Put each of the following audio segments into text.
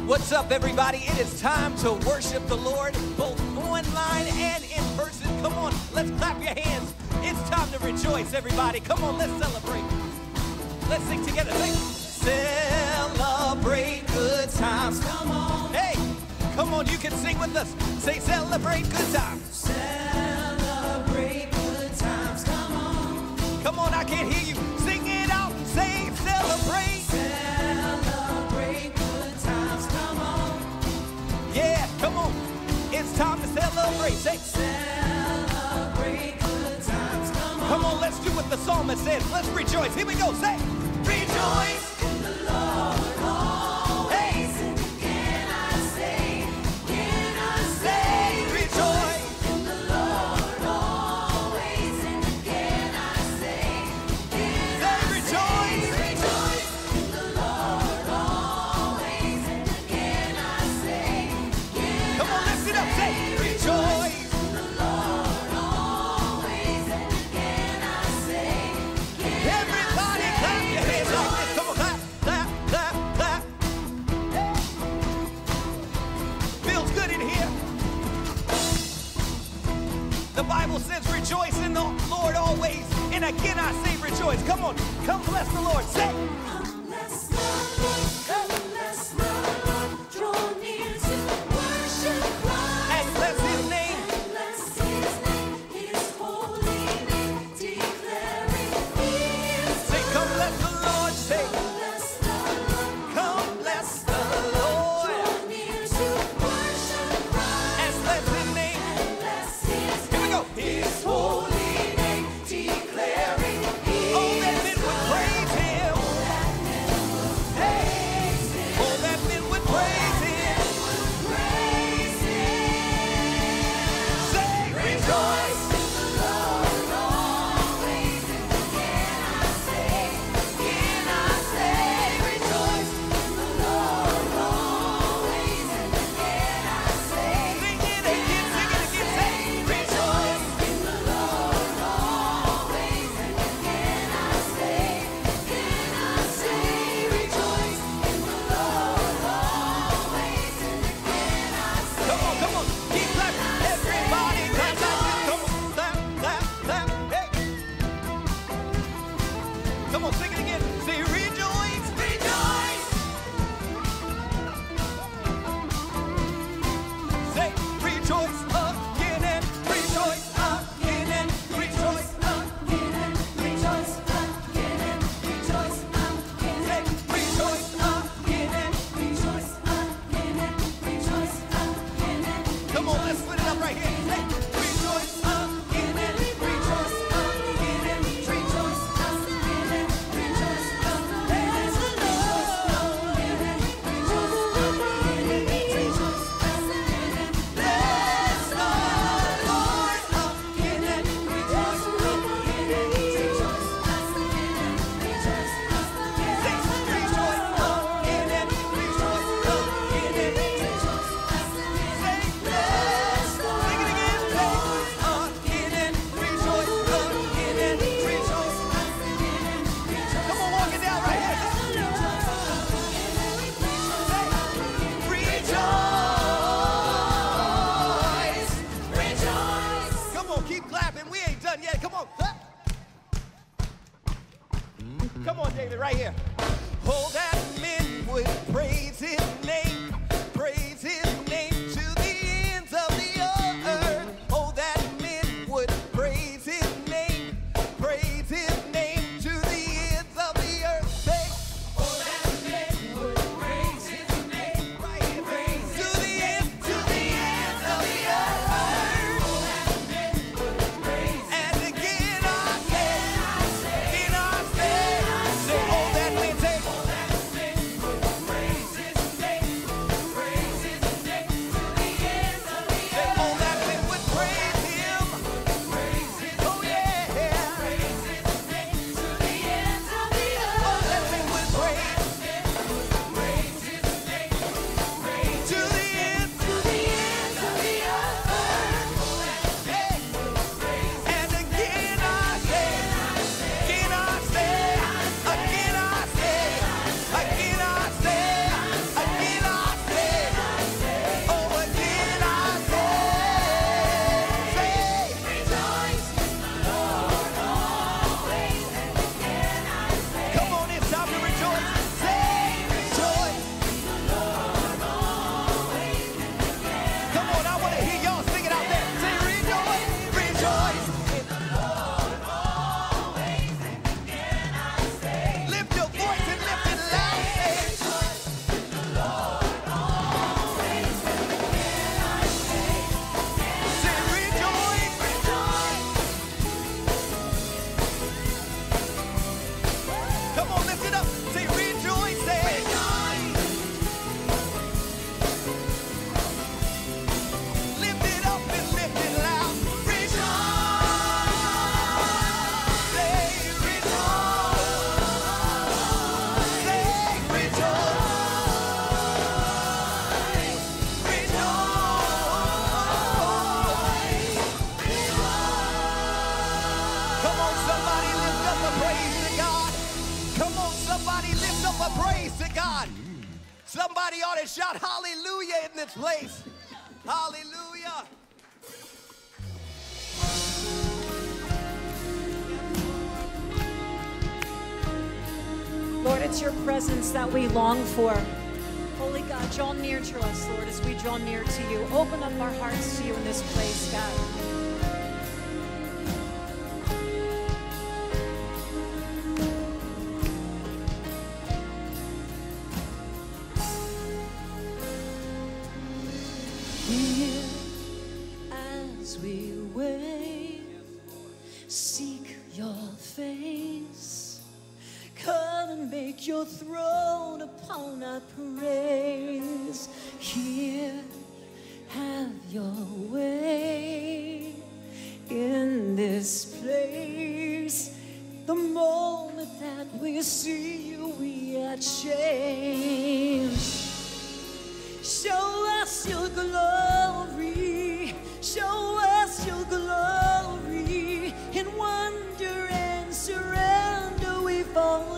What's up, everybody? It is time to worship the Lord, both online and in person. Come on, let's clap your hands. It's time to rejoice, everybody. Come on, let's celebrate. Let's sing together. Celebrate good times. Come on. Hey, come on, you can sing with us. Say, celebrate good times. Celebrate good times. Come on. Come on, I can't hear you. Sing it out. Say, celebrate. Yeah, come on. It's time to celebrate. Say, celebrate good times. Come on, let's do what the psalmist says. Let's rejoice. Here we go. Say, rejoice in the Lord always. And can I say, rejoice in the Lord always. And can I say, rejoice in the Lord always. And can I say, come on, lift it up, say, rejoice in the Lord always, and can I say, everybody clap your hands like this, come on, clap, clap, clap, clap. Hey. Feels good in here. The Bible says rejoice in the Lord always, and again I say rejoice. Come on, come bless the Lord, say. Come bless the Lord, come bless the Lord, draw near to worship Christ. And bless his name. And bless his name, his holy name, declaring he is good. Say, come bless the Lord, say. Come bless the Lord, come bless the Lord. Draw near to worship Christ. And bless his name. And bless his name. Here we go. His holy name, declaring he is good. Oh, that men would praise him. Oh, that God. Somebody ought to shout hallelujah in this place. Hallelujah. Lord, it's your presence that we long for. Holy God, draw near to us, Lord, as we draw near to you. Open up our hearts to you in this place, God. Here as we wait, seek your face. Come and make your throne upon our praise. Here, have your way in this place. The moment that we see you, we are changed. Show us your glory. Show us your glory. In wonder and surrender we fall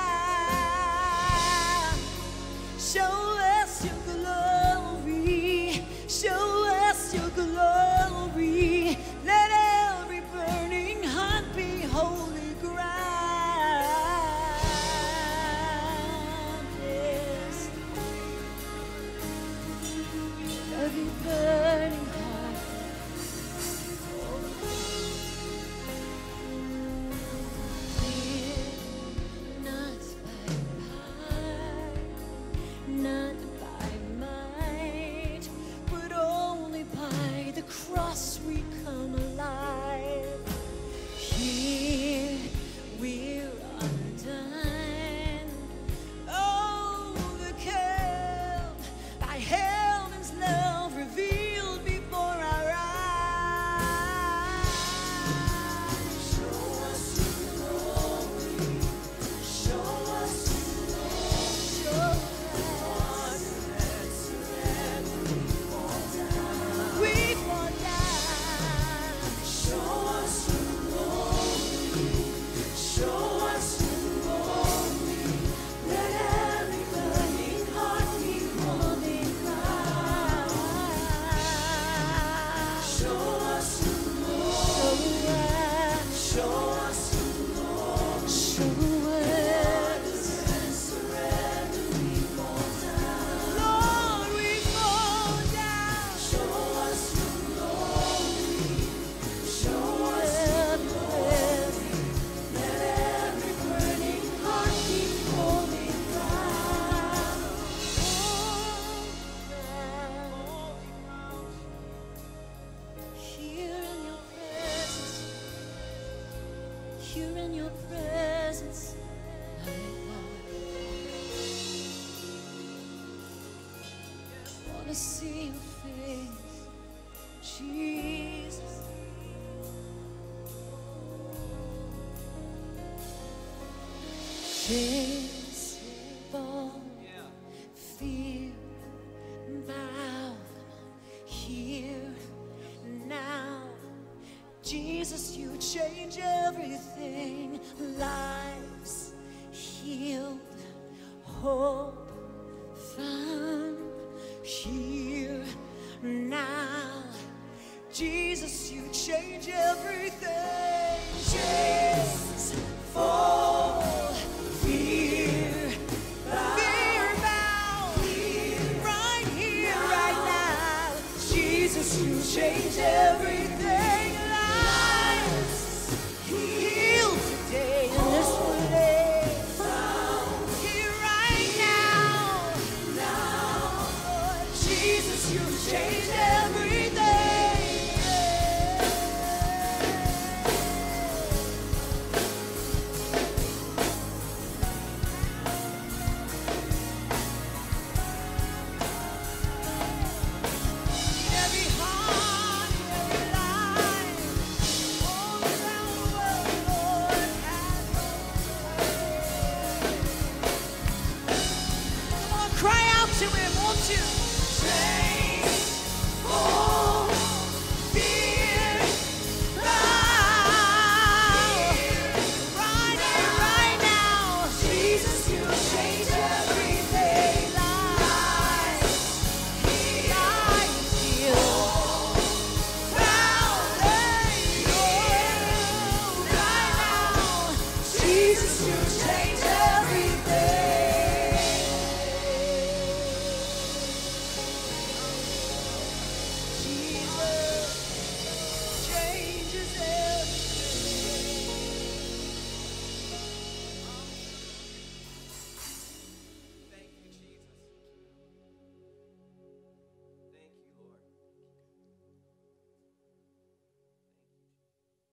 down. Show us your glory. Show us your glory. Let every burning heart be holy ground. Yes. Every burning heart. Here, not by power, not by might, but only by the cross we come alive. Here we're undone, overcome by heaven's love revealed before our eyes. Show us your glory. Show us your glory. Show us. We fall down. We fall down. Show us your glory. Show us your glory. Let every burning heart be holy ground. Show us your glory. Show us your glory. Show us. Surrender, we fall down. Lord, we fall down. Show us your glory. Show us your glory. Let every burning heart be holy ground. Here in your presence, here in your presence, I wanna see your face, Jesus. Chains fall, fear bow, here now. Jesus, you change everything. Lives healed, hope found, here now. Jesus, you change everything. Chains fall, fear bow, right here, right now. Jesus, you change everything. Lives healed today in this place. Here, right now. Lord Jesus, you change everything. Every heart, every life, all around the world, Lord, have your way. Come on, cry out to Him, won't you? Chains fall, fear bow. Right here, right now. Jesus, you change everything. to change